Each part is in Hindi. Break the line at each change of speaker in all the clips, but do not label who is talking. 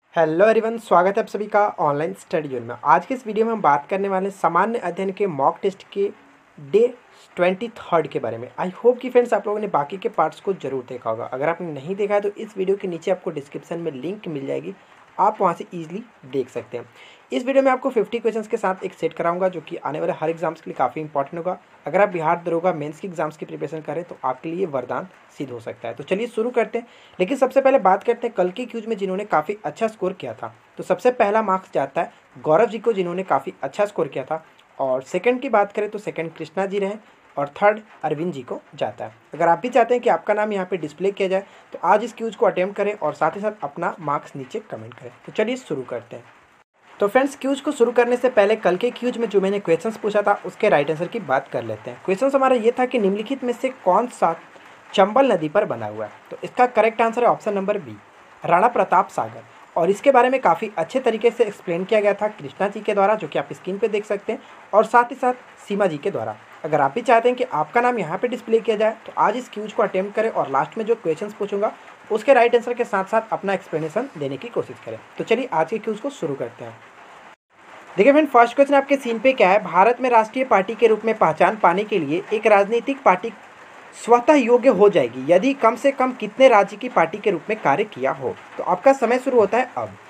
हेलो एवरीवन, स्वागत है आप सभी का ऑनलाइन स्टडी जोन में। आज के इस वीडियो में हम बात करने वाले हैं सामान्य अध्ययन के मॉक टेस्ट के डे 23 के बारे में। आई होप कि फ्रेंड्स आप लोगों ने बाकी के पार्ट्स को जरूर देखा होगा। अगर आपने नहीं देखा है तो इस वीडियो के नीचे आपको डिस्क्रिप्शन में लिंक मिल जाएगी, आप वहाँ से ईजिली देख सकते हैं। इस वीडियो में आपको 50 क्वेश्चंस के साथ एक सेट कराऊंगा जो कि आने वाले हर एग्जाम्स के लिए काफ़ी इंपॉर्टेंट होगा। अगर आप बिहार दरोगा मेंस की एग्जाम्स की प्रिपरेशन करें तो आपके लिए वरदान सिद्ध हो सकता है। तो चलिए शुरू करते हैं, लेकिन सबसे पहले बात करते हैं कल के क्यूज में जिन्होंने काफ़ी अच्छा स्कोर किया था। तो सबसे पहला मार्क्स जाता है गौरव जी को, जिन्होंने काफ़ी अच्छा स्कोर किया था। और सेकंड की बात करें तो सेकंड कृष्णा जी रहे और थर्ड अरविंद जी को जाता है। अगर आप भी चाहते हैं कि आपका नाम यहाँ पे डिस्प्ले किया जाए तो आज इस क्यूज को अटेम्प्ट करें और साथ ही साथ अपना मार्क्स नीचे कमेंट करें। तो चलिए शुरू करते हैं। तो फ्रेंड्स, क्यूज को शुरू करने से पहले कल के क्यूज में जो मैंने क्वेश्चंस पूछा था उसके राइट आंसर की बात कर लेते हैं। क्वेश्चन हमारा ये था कि निम्नलिखित में से कौन सा चंबल नदी पर बना हुआ है। तो इसका करेक्ट आंसर है option number B, Rana Pratap Sagar. और इसके बारे में काफ़ी अच्छे तरीके से एक्सप्लेन किया गया था कृष्णा जी के द्वारा, जो कि आप स्क्रीन पे देख सकते हैं, और साथ ही साथ सीमा जी के द्वारा। अगर आप भी चाहते हैं कि आपका नाम यहाँ पे डिस्प्ले किया जाए तो आज इस क्यूज को अटेम्प्ट करें और लास्ट में जो क्वेश्चंस पूछूंगा उसके राइट आंसर के साथ साथ अपना एक्सप्लेनेशन देने की कोशिश करें। तो चलिए आज के क्यूज को शुरू करते हैं। देखिए फ्रेंड, फर्स्ट क्वेश्चन आपके सीन पे क्या है। भारत में राष्ट्रीय पार्टी के रूप में पहचान पाने के लिए एक राजनीतिक पार्टी स्वतः योग्य हो जाएगी यदि कम से कम कितने राज्य की पार्टी के रूप में कार्य किया हो। तो आपका समय शुरू होता है अब।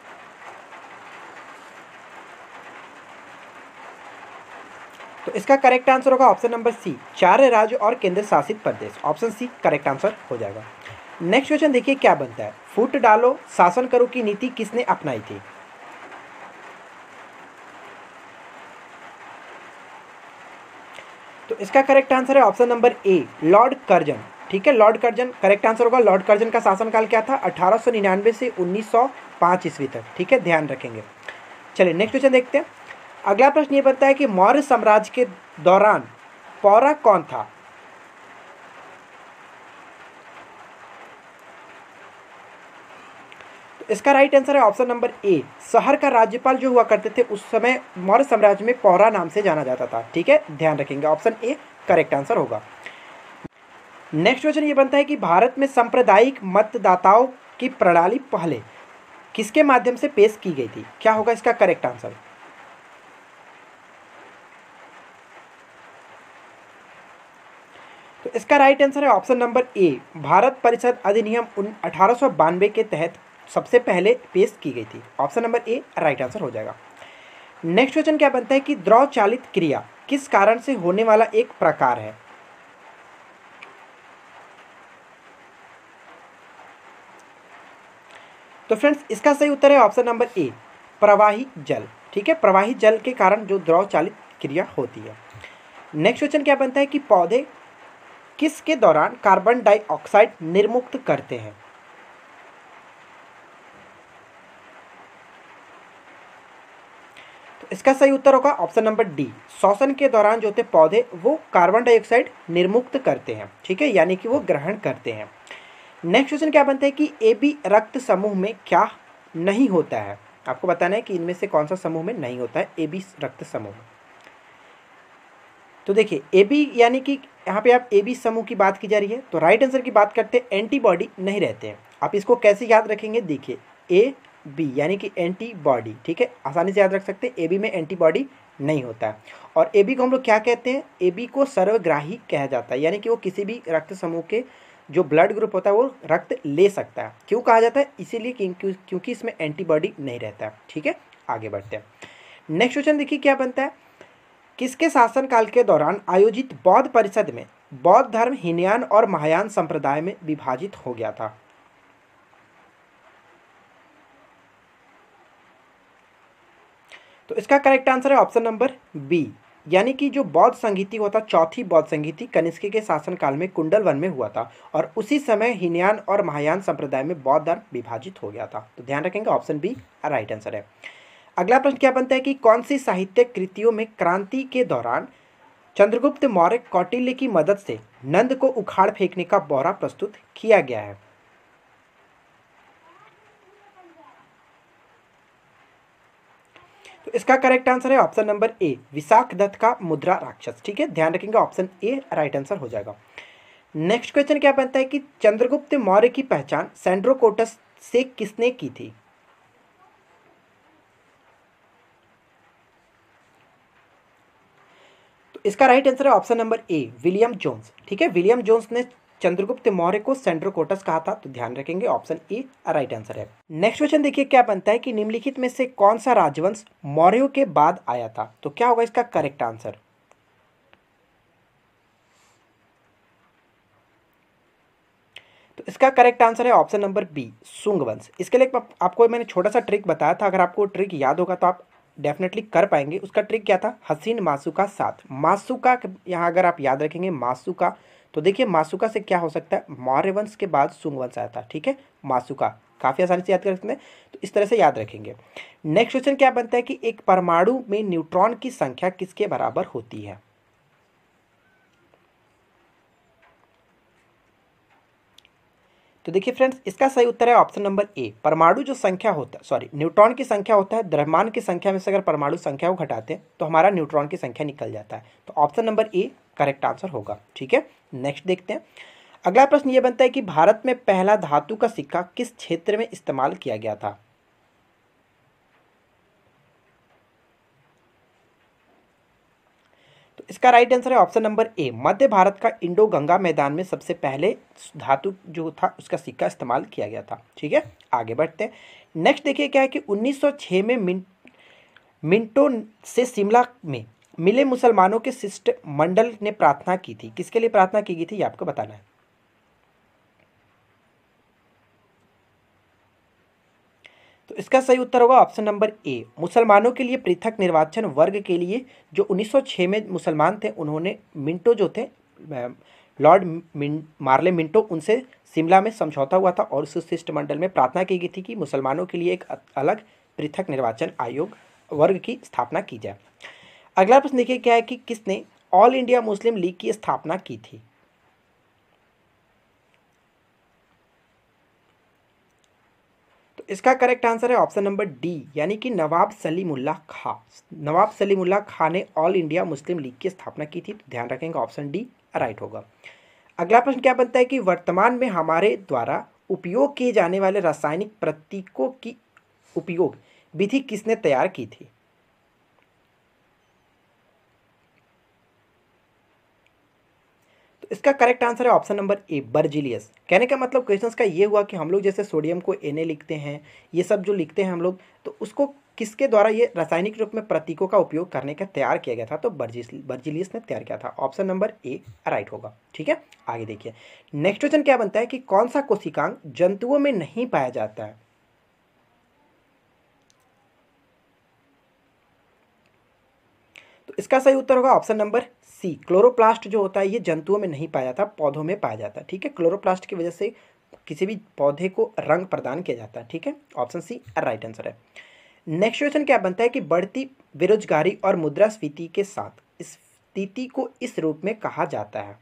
तो इसका करेक्ट आंसर होगा ऑप्शन नंबर सी, 4 राज्य और केंद्र शासित प्रदेश। ऑप्शन सी करेक्ट आंसर हो जाएगा। नेक्स्ट क्वेश्चन देखिए क्या बनता है। फूट डालो शासन करो की नीति किसने अपनाई थी। तो इसका करेक्ट आंसर है option number A, lord Curzon. ठीक है, लॉर्ड कर्जन करेक्ट आंसर होगा। लॉर्ड कर्जन का शासनकाल क्या था, 1899 से 1905 ईस्वी तक। ठीक है, ध्यान रखेंगे। चलिए नेक्स्ट क्वेश्चन देखते हैं। अगला प्रश्न ये बनता है कि मौर्य साम्राज्य के दौरान पौरा कौन था। तो इसका राइट आंसर है ऑप्शन नंबर ए, शहर का राज्यपाल जो हुआ करते थे उस समय मौर्य साम्राज्य में पौरा नाम से जाना जाता था। ठीक है, ध्यान रखेंगे, ऑप्शन ए करेक्ट आंसर होगा। नेक्स्ट क्वेश्चन ये बनता है कि भारत में सांप्रदायिक मतदाताओं की प्रणाली पहले किसके माध्यम से पेश की गई थी। क्या होगा इसका करेक्ट आंसर। तो इसका राइट आंसर है ऑप्शन नंबर ए, भारत परिषद अधिनियम 1892 के तहत सबसे पहले पेश की गई थी। Option number A right answer हो जाएगा। नेक्स्ट क्वेश्चन क्या बनता है कि द्रव चालित क्रिया किस कारण से होने वाला एक प्रकार है। तो फ्रेंड्स, इसका सही उत्तर है ऑप्शन नंबर ए, प्रवाही जल। ठीक है, प्रवाही जल के कारण जो द्रव चालित क्रिया होती है। नेक्स्ट क्वेश्चन क्या बनता है कि पौधे किसके दौरान कार्बन डाइऑक्साइड निर्मुक्त करते हैं। तो इसका सही उत्तर होगा ऑप्शन नंबर डी, श्वसन के दौरान जो होते पौधे वो कार्बन डाइऑक्साइड निर्मुक्त करते हैं। ठीक है, यानी कि वो ग्रहण करते हैं। नेक्स्ट क्वेश्चन क्या बनता है कि AB रक्त समूह में क्या नहीं होता है। आपको बताना है कि इनमें से कौन सा समूह में नहीं होता है AB रक्त समूह में। तो देखिए AB यानी कि यहाँ पे आप AB समूह की बात की जा रही है, तो राइट आंसर की बात करते हैं एंटीबॉडी नहीं रहते हैं। आप इसको कैसे याद रखेंगे, देखिए AB यानी कि एंटीबॉडी। ठीक है, आसानी से याद रख सकते हैं, AB में एंटीबॉडी नहीं होता है। और AB को हम लोग क्या कहते हैं, AB को सर्वग्राही कहा जाता है, यानी कि वो किसी भी रक्त समूह के जो ब्लड ग्रुप होता है वो रक्त ले सकता है। क्यों कहा जाता है, इसीलिए क्योंकि इसमें एंटीबॉडी नहीं रहता है। ठीक है, आगे बढ़ते हैं। नेक्स्ट क्वेश्चन देखिए क्या बनता है। किसके शासनकाल के दौरान आयोजित बौद्ध परिषद में बौद्ध धर्म हीनयान और महायान संप्रदाय में विभाजित हो गया था। तो इसका करेक्ट आंसर है ऑप्शन नंबर बी, यानी कि जो बौद्ध संगीति होता, चौथी बौद्ध संगीति कनिष्क के शासनकाल में कुंडल वन में हुआ था और उसी समय हीनयान और महायान संप्रदाय में बौद्ध धर्म विभाजित हो गया था। तो ध्यान रखेंगे, ऑप्शन बी राइट आंसर है। अगला प्रश्न क्या बनता है कि कौन सी साहित्यिक कृतियों में क्रांति के दौरान चंद्रगुप्त मौर्य कौटिल्य की मदद से नंद को उखाड़ फेंकने का बौरा प्रस्तुत किया गया है। तो इसका करेक्ट आंसर है option number A, Vishakh Datta का मुद्रा राक्षस। ठीक है, ध्यान रखेंगे, ऑप्शन ए राइट आंसर हो जाएगा। नेक्स्ट क्वेश्चन क्या बनता है कि चंद्रगुप्त मौर्य की पहचान सैंड्रोकोटस से किसने की थी। इसका राइट आंसर है option number A, William Jones. ठीक है, विलियम जोन्स ने चंद्रगुप्त मौर्य को सेंड्रोकोटस कहा था, तो ध्यान रखेंगे ऑप्शन ए राइट आंसर है। नेक्स्ट क्वेश्चन देखिए क्या बनता है कि निम्नलिखित में से कौन सा राजवंश मौर्यों के बाद आया था, तो क्या होगा इसका करेक्ट आंसर। तो इसका करेक्ट आंसर है ऑप्शन नंबर बी, शुंग वंश। इसके लिए आपको मैंने छोटा सा ट्रिक बताया था, अगर आपको ट्रिक याद होगा तो आप डेफिनेटली कर पाएंगे। उसका ट्रिक क्या था, हसीन मासूका साथ। मासूका यहाँ अगर आप याद रखेंगे मासूका, तो देखिए मासूका से क्या हो सकता है, मौर्य वंश के बाद शुंग वंश आया था। ठीक है, मासूका काफ़ी आसानी से याद कर सकते हैं, तो इस तरह से याद रखेंगे। नेक्स्ट क्वेश्चन क्या बनता है कि एक परमाणु में न्यूट्रॉन की संख्या किसके बराबर होती है। तो देखिए फ्रेंड्स, इसका सही उत्तर है ऑप्शन नंबर ए, परमाणु जो संख्या होता है, सॉरी न्यूट्रॉन की संख्या होता है, द्रव्यमान की संख्या में से अगर परमाणु संख्या को घटाते हैं तो हमारा न्यूट्रॉन की संख्या निकल जाता है। तो option number A correct answer होगा। ठीक है, नेक्स्ट देखते हैं। अगला प्रश्न ये बनता है कि भारत में पहला धातु का सिक्का किस क्षेत्र में इस्तेमाल किया गया था। तो इसका राइट आंसर है ऑप्शन नंबर ए, मध्य भारत का इंडो गंगा मैदान में सबसे पहले धातु जो था उसका सिक्का इस्तेमाल किया गया था। ठीक है, आगे बढ़ते हैं। नेक्स्ट देखिए क्या है कि 1906 में मिंटो से शिमला में मिले मुसलमानों के शिष्ट मंडल ने प्रार्थना की थी, किसके लिए प्रार्थना की गई थी ये आपको बताना है। तो इसका सही उत्तर होगा ऑप्शन नंबर ए, मुसलमानों के लिए पृथक निर्वाचन वर्ग के लिए जो 1906 में मुसलमान थे, उन्होंने मिंटो जो थे लॉर्ड मार्ले मिंटो, उनसे शिमला में समझौता हुआ था और उस शिष्टमंडल में प्रार्थना की गई थी कि मुसलमानों के लिए एक अलग पृथक निर्वाचन आयोग वर्ग की स्थापना की जाए। अगला प्रश्न देखिए क्या है कि किसने ऑल इंडिया मुस्लिम लीग की स्थापना की थी। तो इसका करेक्ट आंसर है ऑप्शन नंबर डी, यानी कि नवाब सलीमुल्लाह खां। नवाब सलीमुल्लाह खां ने ऑल इंडिया मुस्लिम लीग की स्थापना की थी, तो ध्यान रखेंगे ऑप्शन डी राइट होगा। अगला प्रश्न क्या बनता है कि वर्तमान में हमारे द्वारा उपयोग किए जाने वाले रासायनिक प्रतीकों की उपयोग विधि किसने तैयार की थी। तो इसका करेक्ट आंसर है ऑप्शन नंबर ए, बर्जिलियस। कहने का मतलब क्वेश्चंस का ये हुआ कि हम लोग जैसे सोडियम को Na लिखते हैं, ये सब जो लिखते हैं हम लोग, तो उसको किसके द्वारा ये रासायनिक रूप में प्रतीकों का उपयोग करने का तैयार किया गया था, तो बर्जिलियस ने तैयार किया था। ऑप्शन नंबर ए राइट होगा। ठीक है, आगे देखिए। नेक्स्ट क्वेश्चन क्या बनता है कि कौन सा कोशिकांग जंतुओं में नहीं पाया जाता है। तो इसका सही उत्तर होगा ऑप्शन नंबर सी, क्लोरोप्लास्ट जो होता है ये जंतुओं में नहीं पाया जाता, पौधों में पाया जाता है। ठीक है, क्लोरोप्लास्ट की वजह से किसी भी पौधे को रंग प्रदान किया जाता है। ठीक है, ऑप्शन सी राइट आंसर है। नेक्स्ट क्वेश्चन क्या बनता है कि बढ़ती बेरोजगारी और मुद्रास्फीति के साथ इस स्थिति को इस रूप में कहा जाता है।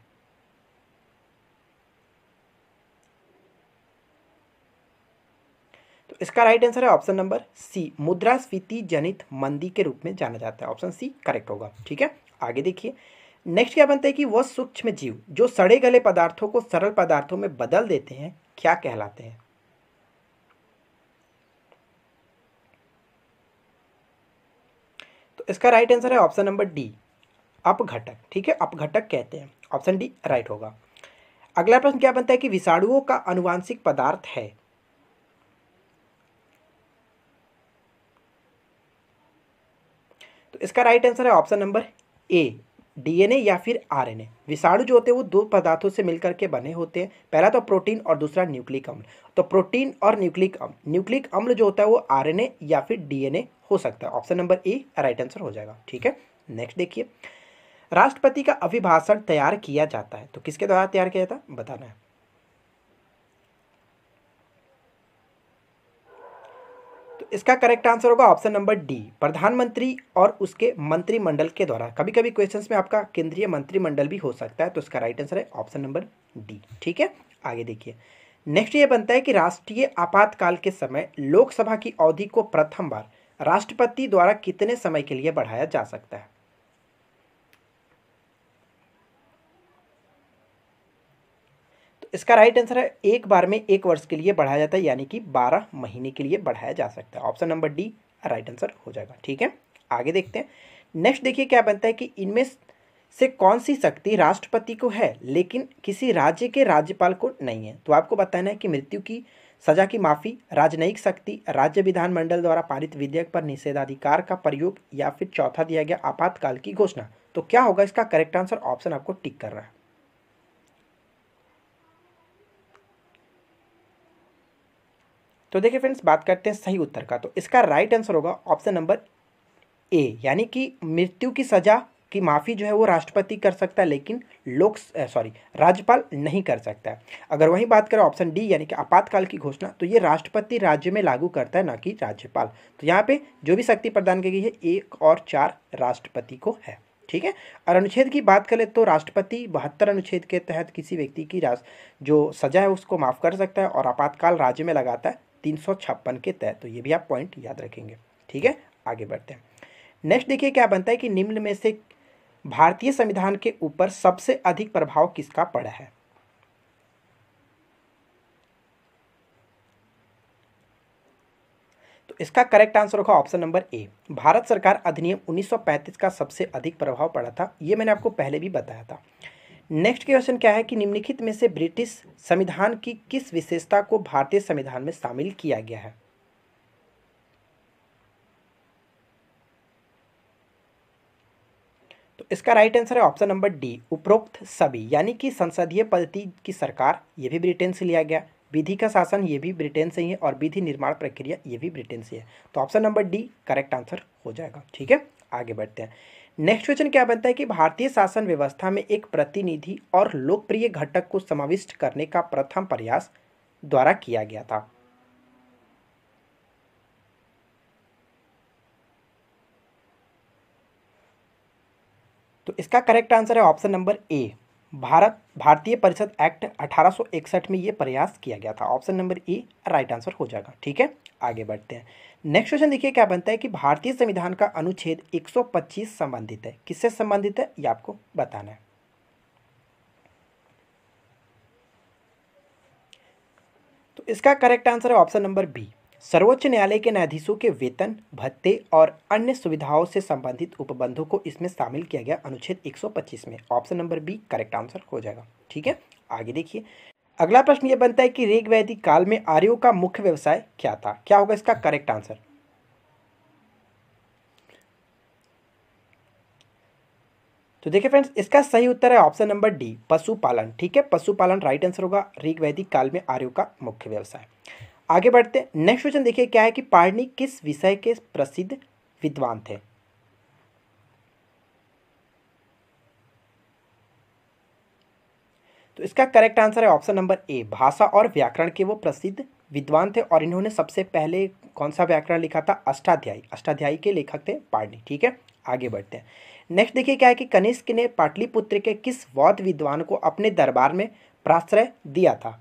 तो इसका राइट आंसर है ऑप्शन नंबर सी, मुद्रास्फीति जनित मंदी के रूप में जाना जाता है। ऑप्शन सी करेक्ट होगा। ठीक है, आगे देखिए। नेक्स्ट क्या बनता है कि वह सूक्ष्म जीव जो सड़े गले पदार्थों को सरल पदार्थों में बदल देते हैं क्या कहलाते हैं। तो इसका राइट आंसर है ऑप्शन नंबर डी, अपघटक। ठीक है, अपघटक कहते हैं। ऑप्शन डी राइट होगा। अगला प्रश्न क्या बनता है कि विषाणुओं का आनुवांशिक पदार्थ है। तो इसका राइट आंसर है ऑप्शन नंबर ए, डीएनए या फिर आरएनए। विषाणु जो होते हैं वो दो पदार्थों से मिलकर के बने होते हैं, पहला तो प्रोटीन और दूसरा न्यूक्लिक अम्ल। तो प्रोटीन और न्यूक्लिक अम्ल जो होता है वो आरएनए या फिर डीएनए हो सकता है। Option number A right answer हो जाएगा। ठीक है, नेक्स्ट देखिए। राष्ट्रपति का अभिभाषण तैयार किया जाता है, तो किसके द्वारा तैयार किया जाता है बताना है। तो इसका करेक्ट आंसर होगा ऑप्शन नंबर डी, प्रधानमंत्री और उसके मंत्रिमंडल के द्वारा। कभी कभी क्वेश्चंस में आपका केंद्रीय मंत्रिमंडल भी हो सकता है, तो इसका राइट आंसर है ऑप्शन नंबर डी। ठीक है, आगे देखिए। नेक्स्ट ये बनता है कि राष्ट्रीय आपातकाल के समय लोकसभा की अवधि को प्रथम बार राष्ट्रपति द्वारा कितने समय के लिए बढ़ाया जा सकता है। तो इसका राइट आंसर है एक बार में 1 वर्ष के लिए बढ़ाया जाता है, यानी कि 12 महीने के लिए बढ़ाया जा सकता है। Option number D right answer हो जाएगा। ठीक है, आगे देखते हैं। नेक्स्ट देखिए क्या बनता है कि इनमें से कौन सी शक्ति राष्ट्रपति को है लेकिन किसी राज्य के राज्यपाल को नहीं है? तो आपको बताना है कि मृत्यु की सजा की माफी, राजनयिक शक्ति, राज्य विधानमंडल द्वारा पारित विधेयक पर निषेधाधिकार का प्रयोग, या फिर चौथा दिया गया आपातकाल की घोषणा। तो क्या होगा इसका करेक्ट आंसर? ऑप्शन आपको टिक कर रहा है। तो देखिए फ्रेंड्स, बात करते हैं सही उत्तर का। तो इसका राइट आंसर होगा ऑप्शन नंबर ए, यानी कि मृत्यु की सजा की माफ़ी जो है वो राष्ट्रपति कर सकता है लेकिन राज्यपाल नहीं कर सकता है। अगर वही बात करें ऑप्शन डी यानी कि आपातकाल की घोषणा, तो ये राष्ट्रपति राज्य में लागू करता है, ना कि राज्यपाल। तो यहाँ पे जो भी शक्ति प्रदान की गई है 1 और 4 राष्ट्रपति को है। ठीक है। और अनुच्छेद की बात करें तो राष्ट्रपति 72 अनुच्छेद के तहत किसी व्यक्ति की जो सजा है उसको माफ़ कर सकता है, और आपातकाल राज्य में लगाता है 356 के तहत। तो ये भी आप पॉइंट याद रखेंगे। ठीक है, आगे बढ़ते हैं। नेक्स्ट देखिए क्या बनता है कि निम्न में से भारतीय संविधान के ऊपर सबसे अधिक प्रभाव किसका पड़ा है? तो इसका करेक्ट आंसर होगा ऑप्शन नंबर ए, भारत सरकार अधिनियम 1935 का सबसे अधिक प्रभाव पड़ा था। ये मैंने आपको पहले भी बताया था। नेक्स्ट क्वेश्चन क्या है कि निम्नलिखित में से ब्रिटिश संविधान की किस विशेषता को भारतीय संविधान में शामिल किया गया है? तो इसका राइट आंसर है ऑप्शन नंबर डी, उपरोक्त सभी, यानी कि संसदीय पद्धति की सरकार, ये भी ब्रिटेन से लिया गया, विधि का शासन ये भी ब्रिटेन से ही है, और विधि निर्माण प्रक्रिया ये भी ब्रिटेन से है। तो option number D correct answer हो जाएगा। ठीक है, आगे बढ़ते हैं। नेक्स्ट क्वेश्चन क्या बनता है कि भारतीय शासन व्यवस्था में एक प्रतिनिधि और लोकप्रिय घटक को समाविष्ट करने का प्रथम प्रयास द्वारा किया गया था? तो इसका करेक्ट आंसर है ऑप्शन नंबर ए, भारतीय परिषद एक्ट 1861 में ये प्रयास किया गया था। Option number A right answer हो जाएगा। ठीक है, आगे बढ़ते हैं। नेक्स्ट क्वेश्चन देखिए क्या बनता है कि भारतीय संविधान का अनुच्छेद 125 संबंधित है, किससे संबंधित है ये आपको बताना है। तो इसका करेक्ट आंसर है ऑप्शन नंबर बी, सर्वोच्च न्यायालय के न्यायाधीशों के वेतन, भत्ते और अन्य सुविधाओं से संबंधित उपबंधों को इसमें शामिल किया गया अनुच्छेद 125 में। Option number B correct answer हो जाएगा। ठीक है, आगे देखिए। अगला प्रश्न ये बनता है कि ऋग वैदिक काल में आर्यों का मुख्य व्यवसाय क्या था? क्या होगा इसका करेक्ट आंसर? तो देखिए फ्रेंड्स, इसका सही उत्तर है ऑप्शन नंबर डी, पशुपालन। ठीक है, पशुपालन राइट आंसर होगा ऋग वैदिक काल में आर्यों का मुख्य व्यवसाय। आगे बढ़ते हैं। नेक्स्ट क्वेश्चन देखिए क्या है कि पाणिनि किस विषय के प्रसिद्ध विद्वान थे? तो इसका करेक्ट आंसर है ऑप्शन नंबर ए, भाषा और व्याकरण के वो प्रसिद्ध विद्वान थे, और इन्होंने सबसे पहले कौन सा व्याकरण लिखा था? अष्टाध्यायी। अष्टाध्यायी के लेखक थे पाणिनि। ठीक है, आगे बढ़ते हैं। नेक्स्ट देखिए क्या है कि कनिष्क ने पाटलिपुत्र के किस बौद्ध विद्वान को अपने दरबार में प्राश्रय दिया था?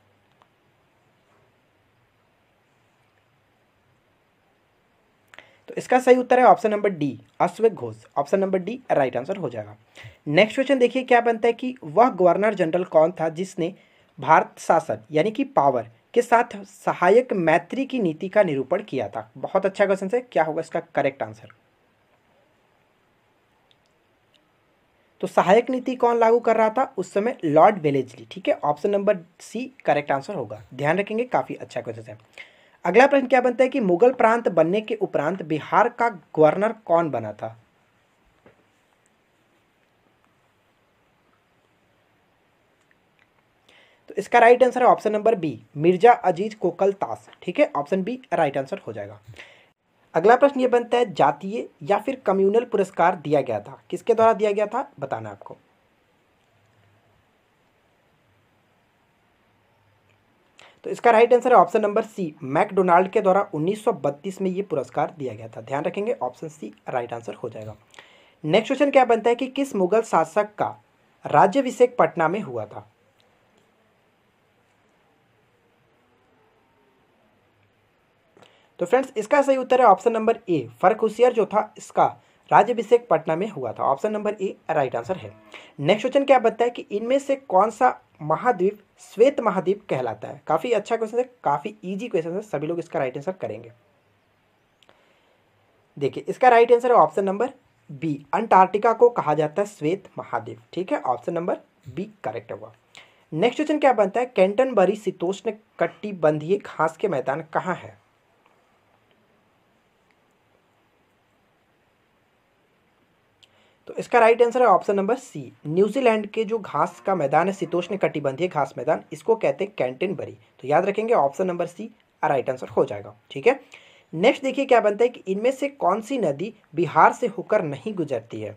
तो इसका सही उत्तर है ऑप्शन नंबर डी, अश्वघोष Ghosh. Option number D right answer हो जाएगा। नेक्स्ट क्वेश्चन देखिए क्या बनता है कि वह गवर्नर जनरल कौन था जिसने भारत शासन यानी कि पावर के साथ सहायक मैत्री की नीति का निरूपण किया था? बहुत अच्छा क्वेश्चन है, क्या होगा इसका करेक्ट आंसर? तो सहायक नीति कौन लागू कर रहा था उस समय? Lord Wellesley. ठीक है, option number C correct answer होगा। ध्यान रखेंगे, काफी अच्छा क्वेश्चन है। अगला प्रश्न क्या बनता है कि मुगल प्रांत बनने के उपरांत बिहार का गवर्नर कौन बना था? तो इसका राइट आंसर है option number B, Mirza Aziz Kokaltash. ठीक है, ऑप्शन बी राइट आंसर हो जाएगा। अगला प्रश्न ये बनता है जातीय या फिर कम्युनल पुरस्कार दिया गया था, किसके द्वारा दिया गया था बताना आपको। तो इसका राइट आंसर है ऑप्शन नंबर सी, मैकडोनाल्ड के द्वारा 1932 में ये पुरस्कार दिया गया था। ध्यान रखेंगे, ऑप्शन सी राइट आंसर हो जाएगा। नेक्स्ट क्वेश्चन क्या बनता है कि किस मुगल शासक का राज्याभिषेक पटना में हुआ था? तो फ्रेंड्स, इसका सही उत्तर है ऑप्शन नंबर ए, फर्रुखसियर जो था इसका राज्याभिषेक पटना में हुआ था। Option number A right answer है। नेक्स्ट क्वेश्चन क्या बताया कि इनमें से कौन सा महाद्वीप श्वेत महाद्वीप कहलाता है? काफी अच्छा क्वेश्चन है, काफी इजी क्वेश्चन है, सभी लोग इसका राइट आंसर करेंगे। देखिए इसका राइट आंसर है ऑप्शन नंबर बी, अंटार्कटिका को कहा जाता है श्वेत महाद्वीप। ठीक है, ऑप्शन नंबर बी करेक्ट होगा। नेक्स्ट क्वेश्चन क्या बनता है, कैंटनबरी शीतोष्ण कटिबंधीय घास के मैदान कहाँ है? तो इसका राइट आंसर है ऑप्शन नंबर सी, न्यूजीलैंड के जो घास का मैदान है, शीतोष्ण कटिबंधीय घास मैदान, इसको कहते हैं कैंटनबरी। तो याद रखेंगे option number C right answer हो जाएगा। ठीक है, नेक्स्ट देखिए क्या बनता है कि इनमें से कौन सी नदी बिहार से होकर नहीं गुजरती है?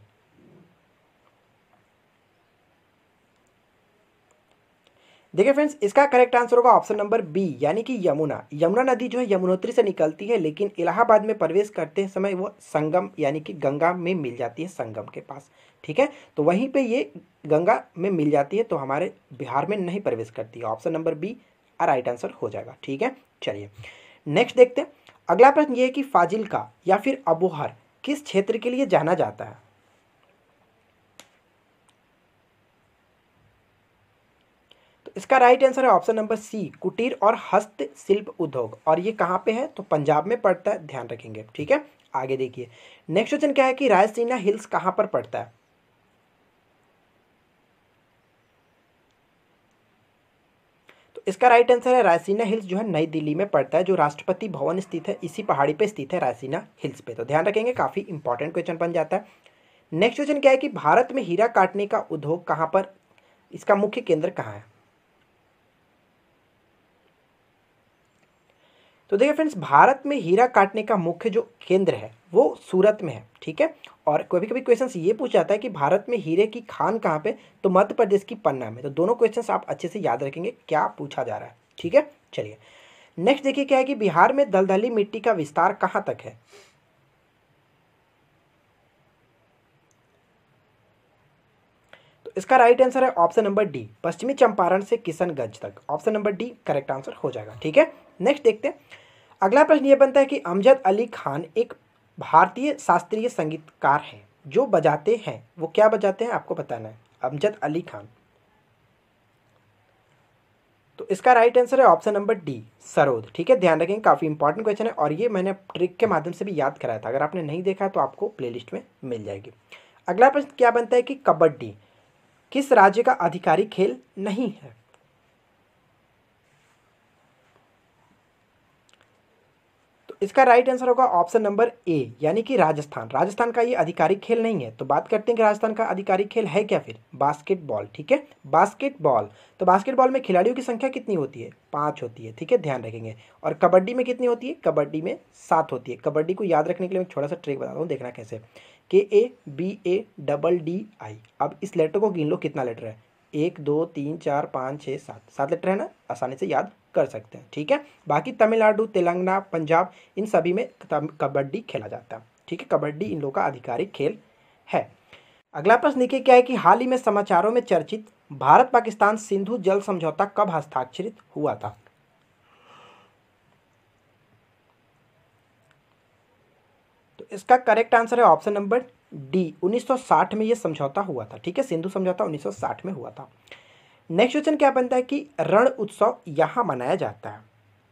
देखिए फ्रेंड्स, इसका करेक्ट आंसर होगा ऑप्शन नंबर बी, यानी कि यमुना। यमुना नदी जो है यमुनोत्री से निकलती है, लेकिन इलाहाबाद में प्रवेश करते समय वो संगम यानी कि गंगा में मिल जाती है, संगम के पास। ठीक है, तो वहीं पे ये गंगा में मिल जाती है, तो हमारे बिहार में नहीं प्रवेश करती है। Option number B right answer हो जाएगा। ठीक है, चलिए नेक्स्ट देखते हैं। अगला प्रश्न ये है कि फाजिल्का या फिर अबोहर किस क्षेत्र के लिए जाना जाता है? इसका राइट आंसर है ऑप्शन नंबर सी, कुटीर और हस्तशिल्प उद्योग। और ये कहाँ पे है? तो पंजाब में पड़ता है, ध्यान रखेंगे। ठीक है, आगे देखिए नेक्स्ट क्वेश्चन क्या है कि रायसीना हिल्स कहाँ पर पड़ता है? तो इसका राइट आंसर है रायसीना हिल्स जो है नई दिल्ली में पड़ता है, जो राष्ट्रपति भवन स्थित है, इसी पहाड़ी पे स्थित है रायसीना हिल्स पे। तो ध्यान रखेंगे, काफी इंपॉर्टेंट क्वेश्चन बन जाता है। नेक्स्ट क्वेश्चन क्या है कि भारत में हीरा काटने का उद्योग कहाँ पर, इसका मुख्य केंद्र कहाँ है? तो देखिए फ्रेंड्स, भारत में हीरा काटने का मुख्य जो केंद्र है वो सूरत में है। ठीक है, और कभी कभी क्वेश्चन ये पूछा जाता है कि भारत में हीरे की खान कहाँ पे, तो मध्य प्रदेश की पन्ना में। तो दोनों क्वेश्चन आप अच्छे से याद रखेंगे क्या पूछा जा रहा है। ठीक है, चलिए नेक्स्ट देखिए क्या है कि बिहार में दलदली मिट्टी का विस्तार कहाँ तक है? तो इसका राइट आंसर है ऑप्शन नंबर डी, पश्चिमी चंपारण से किशनगंज तक। Option number D correct answer हो जाएगा। ठीक है, नेक्स्ट देखते हैं। अगला प्रश्न ये बनता है कि अमजद अली खान एक भारतीय शास्त्रीय संगीतकार हैं, जो बजाते हैं वो क्या बजाते हैं आपको बताना है। अमजद अली खान, तो इसका राइट आंसर है ऑप्शन नंबर डी, सरोद। ठीक है, ध्यान रखेंगे, काफ़ी इंपॉर्टेंट क्वेश्चन है और ये मैंने ट्रिक के माध्यम से भी याद कराया था। अगर आपने नहीं देखा तो आपको प्लेलिस्ट में मिल जाएगी। अगला प्रश्न क्या बनता है कि कबड्डी किस राज्य का आधिकारिक खेल नहीं है? तो इसका राइट आंसर होगा ऑप्शन नंबर ए, यानी कि राजस्थान। राजस्थान का ये आधिकारिक खेल नहीं है। तो बात करते हैं कि राजस्थान का आधिकारिक खेल है क्या, फिर बास्केटबॉल। ठीक है, बास्केटबॉल। तो बास्केटबॉल में खिलाड़ियों की संख्या कितनी होती है? 5 होती है। ठीक है, ध्यान रखेंगे। और कबड्डी में कितनी होती है? कबड्डी में 7 होती है। कबड्डी को याद रखने के लिए मैं छोटा सा ट्रिक बताता हूँ, देखना कैसे। KABADDI। अब इस लेटर को गिन लो, कितना लेटर है? 1 2 3 4 5 6 7, 7 लेटर है ना, आसानी से याद कर सकते हैं। ठीक है, बाकी तमिलनाडु, तेलंगाना, पंजाब, इन सभी में कबड्डी खेला जाता है। ठीक है, कबड्डी इन लोगों का आधिकारिक खेल है। अगला प्रश्न देखिए क्या है कि हाल ही में समाचारों में चर्चित भारत पाकिस्तान सिंधु जल समझौता कब हस्ताक्षरित हुआ था? तो इसका करेक्ट आंसर है ऑप्शन नंबर डी, 1960 में यह समझौता हुआ था। ठीक है, सिंधु समझौता 1960 में हुआ था। नेक्स्ट क्वेश्चन क्या बनता है कि रण उत्सव यहां मनाया जाता है?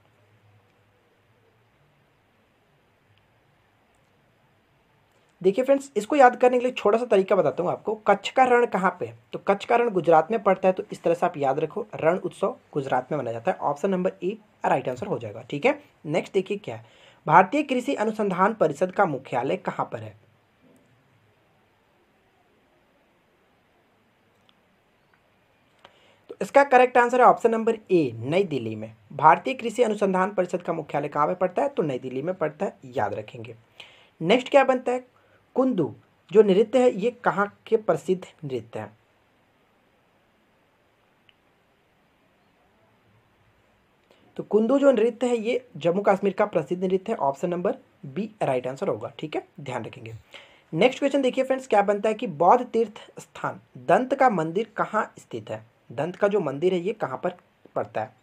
देखिए फ्रेंड्स, इसको याद करने के लिए छोटा सा तरीका बताता हूँ आपको। कच्छ का रण कहाँ पे है? तो कच्छ का रण गुजरात में पड़ता है। तो इस तरह से आप याद रखो, रण उत्सव गुजरात में मनाया जाता है। Option number A right answer हो जाएगा। ठीक है, नेक्स्ट देखिए क्या है, भारतीय कृषि अनुसंधान परिषद का मुख्यालय कहाँ पर है? तो इसका करेक्ट आंसर है option number A, Nai Delhi में। भारतीय कृषि अनुसंधान परिषद का मुख्यालय कहाँ पे पड़ता है? तो नई दिल्ली में पड़ता है, याद रखेंगे। नेक्स्ट क्या बनता है, कुंदू जो नृत्य है ये कहाँ के प्रसिद्ध नृत्य है? तो कुंदू जो नृत्य है ये जम्मू कश्मीर का प्रसिद्ध नृत्य है। Option number B right answer होगा। ठीक है, ध्यान रखेंगे। नेक्स्ट क्वेश्चन देखिए फ्रेंड्स, क्या बनता है कि बौद्ध तीर्थ स्थान दंत का मंदिर कहाँ स्थित है? दंत का जो मंदिर है ये कहाँ पर पड़ता है?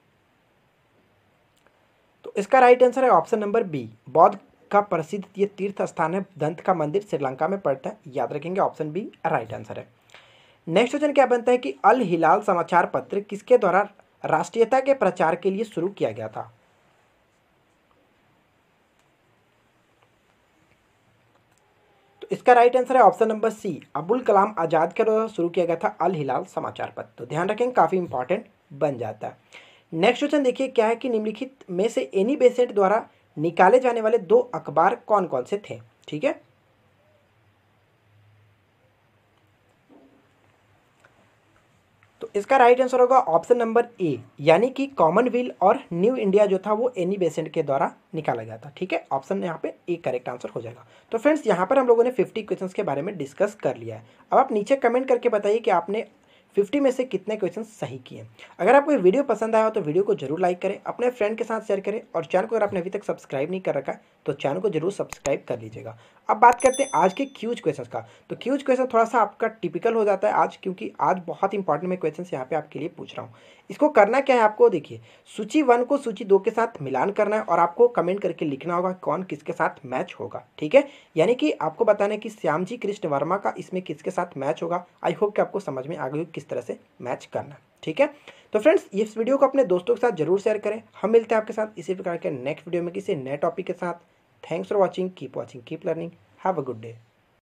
तो इसका राइट आंसर है ऑप्शन नंबर बी, बौद्ध का प्रसिद्ध ये तीर्थ स्थान है दंत का मंदिर, श्रीलंका में पड़ता है, याद रखेंगे। ऑप्शन बी राइट आंसर है। नेक्स्ट क्वेश्चन क्या बनता है कि अल हिलाल समाचार पत्र किसके द्वारा राष्ट्रीयता के प्रचार के लिए शुरू किया गया था? तो इसका राइट आंसर है option number C, Abul Kalam Azad के द्वारा शुरू किया गया था अल हिलाल समाचार पत्र। तो ध्यान रखें, काफ़ी इंपॉर्टेंट बन जाता है। नेक्स्ट क्वेश्चन देखिए क्या है कि निम्नलिखित में से एनी बेसेंट द्वारा निकाले जाने वाले 2 अखबार कौन कौन से थे। ठीक है, तो इसका राइट आंसर होगा ऑप्शन नंबर ए, यानी कि कॉमनवेल्थ और न्यू इंडिया जो था वो एनी बेसेंट के द्वारा निकाला गया था। ठीक है, ऑप्शन यहाँ पे ए करेक्ट आंसर हो जाएगा। तो फ्रेंड्स यहाँ पर हम लोगों ने 50 क्वेश्चंस के बारे में डिस्कस कर लिया है। अब आप नीचे कमेंट करके बताइए कि आपने 50 में से कितने क्वेश्चन सही किए। अगर आपको ये वीडियो पसंद आया हो तो वीडियो को जरूर लाइक करें, अपने फ्रेंड के साथ शेयर करें, और चैनल को अगर आपने अभी तक सब्सक्राइब नहीं कर रखा है तो चैनल को जरूर सब्सक्राइब कर लीजिएगा। अब बात करते हैं आज के क्यूज क्वेश्चन का। तो क्यूज क्वेश्चन थोड़ा सा आपका टिपिकल हो जाता है आज, क्योंकि आज बहुत इंपॉर्टेंट मैं क्वेश्चन यहाँ पे आपके लिए पूछ रहा हूँ। इसको करना क्या है आपको, देखिए सूची 1 को सूची 2 के साथ मिलान करना है और आपको कमेंट करके लिखना होगा कौन किसके साथ मैच होगा। ठीक है, यानी कि आपको बताना है कि श्यामजी कृष्ण वर्मा का इसमें किसके साथ मैच होगा। आई होप कि आपको समझ में आ गई किस तरह से मैच करना। ठीक है, तो फ्रेंड्स इस वीडियो को अपने दोस्तों के साथ जरूर शेयर करें। हम मिलते हैं आपके साथ इसी प्रकार के नेक्स्ट वीडियो में किसी नए टॉपिक के साथ। Thanks for watching, keep learning, have a good day.